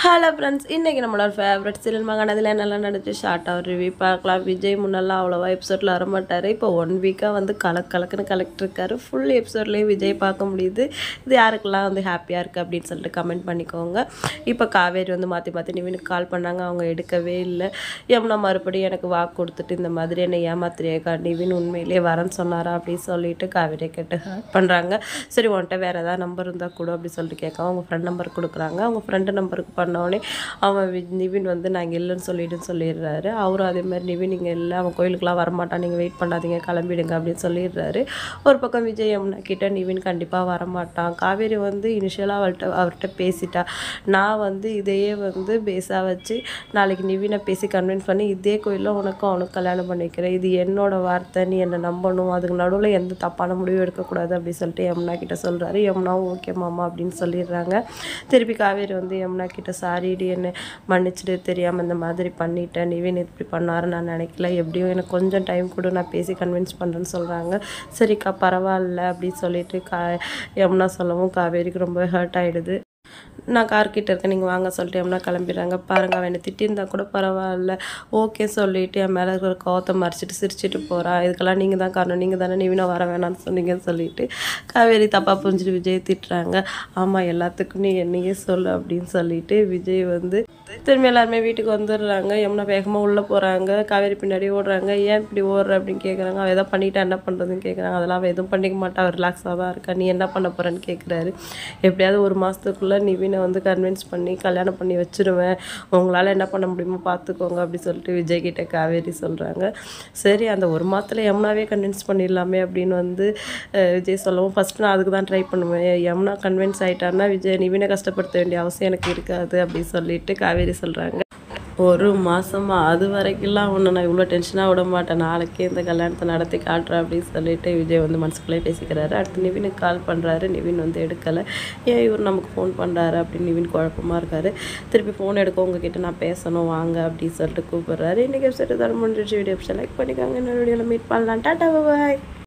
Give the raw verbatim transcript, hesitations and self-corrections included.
Hello friends, இன்றைக்கி நம்மளோட favourite serial மகாநதியில் என்னெல்லாம் நடந்துச்சு ஷார்ட்டாக ஒரு ரிவ்யூ பார்க்கலாம். விஜய் முன்னெல்லாம் அவ்வளோவா எபிசோடில் வரமாட்டார். இப்போ ஒன் வீக்காக வந்து கலக் கலக்குன்னு கலெக்ட் இருக்காரு. ஃபுல் எபிசோட்லேயும் விஜய் பார்க்க முடியுது. இது யாருக்கெல்லாம் வந்து ஹாப்பியாக இருக்குது அப்படின்னு சொல்லிட்டு கமெண்ட் பண்ணிக்கோங்க. இப்போ காவேரி வந்து மாற்றி மாற்றி நிவினுக்கு கால் பண்ணாங்க, அவங்க எடுக்கவே இல்லை. யமுனா மறுபடியும் எனக்கு வாக்கு கொடுத்துட்டு இந்த மாதிரி என்னை ஏமாத்திரியாக்கா, நிவின் உண்மையிலேயே வரேன்னு சொன்னாரா அப்படின்னு சொல்லிட்டு காவேரியை கேட்டு ஹேட் பண்ணுறாங்க. சரி, உன்கிட்ட வேறு ஏதாவது நம்பர் இருந்தால் கூட அப்படின்னு சொல்லிட்டு கேட்க அவங்க ஃப்ரெண்ட் நம்பர் கொடுக்குறாங்க. அவங்க ஃப்ரெண்டு நம்பருக்கு பண்ணோடனே அவன் நிவின் வந்து நாங்கள் இல்லைன்னு சொல்லிட்டுன்னு சொல்லிடுறாரு. அவரும் அதே மாதிரி நிவின் நீங்கள் இல்லை, அவன் கோயிலுக்குலாம் வரமாட்டான், நீங்கள் வெயிட் பண்ணாதீங்க, கிளம்பிடுங்க அப்படின்னு சொல்லிடுறாரு. ஒரு பக்கம் விஜய் யமுனா கிட்ட நிவின் கண்டிப்பாக வரமாட்டான். காவேரி வந்து இனிஷியலாக அவள்கிட்ட அவர்கிட்ட பேசிட்டா. நான் வந்து இதையே வந்து பேஸாக வச்சு நாளைக்கு நிவினை பேசி கன்வின்ஸ் பண்ணி இதே கோயிலில் உனக்கும் அவனுக்கு கல்யாணம் பண்ணிக்கிறேன். இது என்னோட வார்த்தை, நீ என்னை நம்பணும், அதுக்கு நடுவில் எந்த தப்பான முடிவும் எடுக்கக்கூடாது அப்படின்னு சொல்லிட்டு யமுனா கிட்ட சொல்கிறாரு. யமுனாவும் ஓகே மாமா அப்படின்னு சொல்லிடுறாங்க. திருப்பி காவேரி வந்து யமுனா கிட்ட சாரி என்ன மன்னிச்சுட்டு, தெரியாமல் இந்த மாதிரி பண்ணிட்டேன், நிவின் இப்படி பண்ணாருன்னு நான் நினைக்கல, எப்படியும் எனக்கு கொஞ்சம் டைம் கூட நான் பேசி கன்வின்ஸ் பண்ணுறேன்னு சொல்கிறாங்க. சரிக்கா பரவாயில்ல அப்படின்னு சொல்லிட்டு கா யமுனா சொல்லவும் காவேரிக்கு ரொம்ப ஹர்ட் ஆகிடுது. நான் கார்கிட்ட இருக்கேன், நீங்கள் வாங்க சொல்லிட்டு யமுனா கிளம்பிடுறாங்க. பாருங்கள், அவன் என்னை திட்டிருந்தா கூட பரவாயில்ல, ஓகே சொல்லிவிட்டு என் மேலே இருக்கிற கோவத்தை மறைச்சிட்டு சிரிச்சிட்டு போகிறா. இதுக்கெல்லாம் நீங்கள் தான் காரணம், நீங்கள் தானே நிவினை வர வேணாம்னு சொன்னீங்கன்னு சொல்லிட்டு காவேரி தப்பாக புரிஞ்சுட்டு விஜய் திட்டுறாங்க. ஆமாம், எல்லாத்துக்கும் நீ என்னையே சொல்லு அப்படின்னு சொல்லிட்டு விஜய் வந்து திரும்பி எல்லாருமே வீட்டுக்கு வந்துடுறாங்க. யமுனா வேகமாக உள்ளே போகிறாங்க, காவேரி பின்னாடி ஓடுறாங்க. ஏன் இப்படி ஓடுற அப்படின்னு கேட்குறாங்க. அவள் எதாவது பண்ணிட்டா என்ன பண்ணுறதுன்னு கேட்குறாங்க. அதெல்லாம் அவள் எதுவும் பண்ணிக்க மாட்டா, அவள் ரிலாக்ஸாக தான் இருக்கா, நீ என்ன பண்ண போகிறேன்னு கேட்குறாரு. எப்படியாவது ஒரு மாதத்துக்குள்ளே நிவினை வந்து கன்வின்ஸ் பண்ணி கல்யாணம் பண்ணி வச்சுருவேன், உங்களால் என்ன பண்ண முடியுமோ பார்த்துக்கோங்க அப்படி சொல்லிட்டு விஜய் கிட்ட காவேரி சொல்கிறாங்க. சரி, அந்த ஒரு மாதத்தில் யமுனாவே கன்வின்ஸ் பண்ணிடலாமே அப்படின்னு வந்து விஜய் சொல்லவும், ஃபஸ்ட்டு நான் அதுக்கு தான் ட்ரை பண்ணுவேன், யமுனா கன்வின்ஸ் ஆகிட்டான்னா விஜய் நிவினை கஷ்டப்படுத்த வேண்டிய அவசியம் எனக்கு இருக்காது அப்படின்னு சொல்லிட்டு காவேரி சொல்கிறாங்க. ஒரு மாதமா அது வரைக்கும்லாம் ஒன்று நான் இவ்வளோ டென்ஷனாக விட மாட்டேன், நாளைக்கே இந்த கல்யாணத்தை நடத்தி காட்டுறேன் அப்படின்னு சொல்லிட்டு விஜய் வந்து மனசுக்குள்ளே பேசிக்கிறாரு. அடுத்து நிவினுக்கு கால் பண்ணுறாரு, நிவின் வந்து எடுக்கலை. ஏன் இவர் நமக்கு ஃபோன் பண்ணுறாரு அப்படின்னு நிவின் குழப்பமாக இருக்காரு. திருப்பி ஃபோன் எடுக்க உங்ககிட்ட நான் பேசணும் வாங்க அப்படின்னு சொல்லிட்டு கூப்பிட்றாரு. இன்றைக்கி வெப்சைட் தான் முடிஞ்சிச்சு. வீடியோ லைக் பண்ணிக்கோங்க, இன்னொரு வீடியோவில் மீட் பண்ணலாம். டாட்டா பாய்.